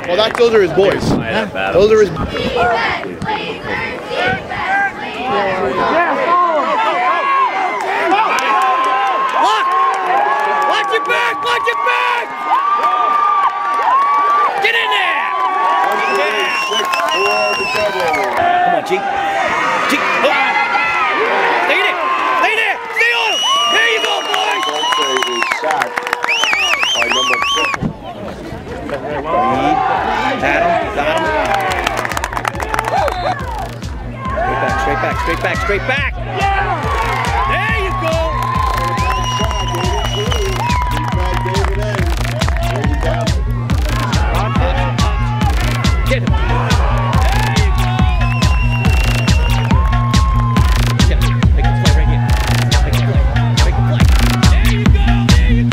Well, those are his boys. Those are his. Watch your back! Watch your back! Get in there! Come on, G. G. Oh. Stay there! Stay there! Stay on him! There you go, boys! Sacked by number 6. Got him. Straight back, straight back, straight back, straight back! There you go! Get him! There you go! Get him. Make a play right here. Make a play. Make a play. There you go! There you go!